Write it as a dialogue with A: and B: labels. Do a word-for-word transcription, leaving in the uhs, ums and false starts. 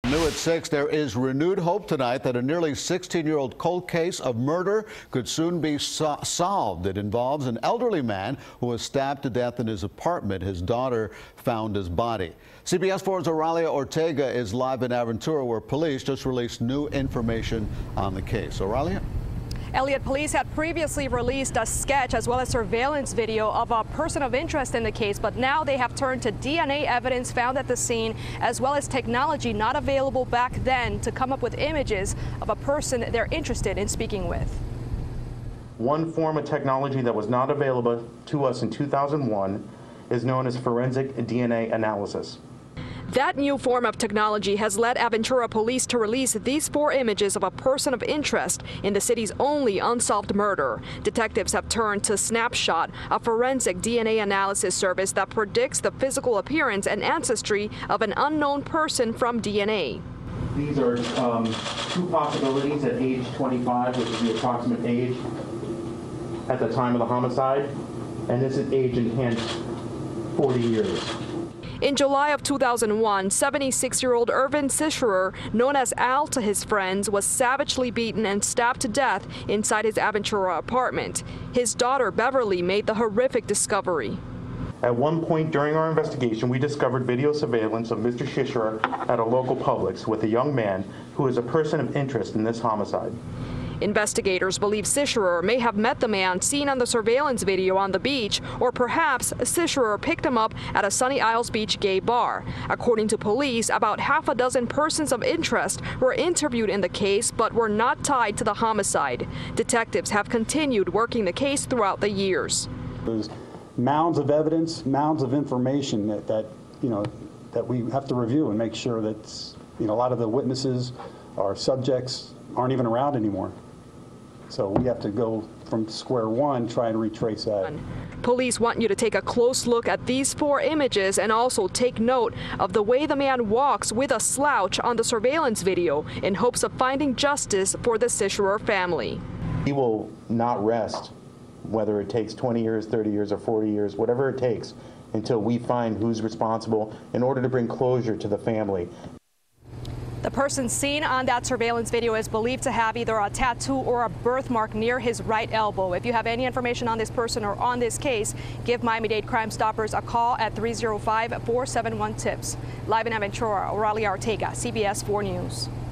A: New at six, there is renewed hope tonight that a nearly sixteen-year-old cold case of murder could soon be so solved. It involves an elderly man who was stabbed to death in his apartment. His daughter found his body. C B S four's Oralia Ortega is live in Aventura, where police just released new information on the case. Oralia?
B: Elliot, police had previously released a sketch as well as surveillance video of a person of interest in the case, but now they have turned to D N A evidence found at the scene, as well as technology not available back then, to come up with images of a person they're interested in speaking with.
C: One form of technology that was not available to us in two thousand one is known as forensic D N A analysis.
B: That new form of technology has led Aventura police to release these four images of a person of interest in the city's only unsolved murder. Detectives have turned to Snapshot, a forensic D N A analysis service that predicts the physical appearance and ancestry of an unknown person from D N A.
C: These are um, two possibilities at age twenty-five, which is the approximate age at the time of the homicide, and this is age in hand forty years.
B: In July of two thousand one, seventy-six-year-old Irvin Sischerer, known as Al to his friends, was savagely beaten and stabbed to death inside his Aventura apartment. His daughter, Beverly, made the horrific discovery.
C: At one point during our investigation, we discovered video surveillance of Mister Sischerer at a local Publix with a young man who is a person of interest in this homicide.
B: Investigators believe Sischerer may have met the man seen on the surveillance video on the beach, or perhaps Sischerer picked him up at a Sunny Isles Beach gay bar. According to police, about half a dozen persons of interest were interviewed in the case but were not tied to the homicide. Detectives have continued working the case throughout the years.
D: There's mounds of evidence, mounds of information that, that you know that we have to review and make sure that you know a lot of the witnesses or subjects aren't even around anymore. So we have to go from square one, try and retrace that.
B: Police want you to take a close look at these four images and also take note of the way the man walks with a slouch on the surveillance video in hopes of finding justice for the Sischerer family.
C: He will not rest, whether it takes twenty years, thirty years, or forty years, whatever it takes, until we find who's responsible in order to bring closure to the family.
B: The person seen on that surveillance video is believed to have either a tattoo or a birthmark near his right elbow. If you have any information on this person or on this case, give Miami-Dade Crime Stoppers a call at three oh five, four seven one, TIPS. Live in Aventura, Oralia Ortega, C B S four News.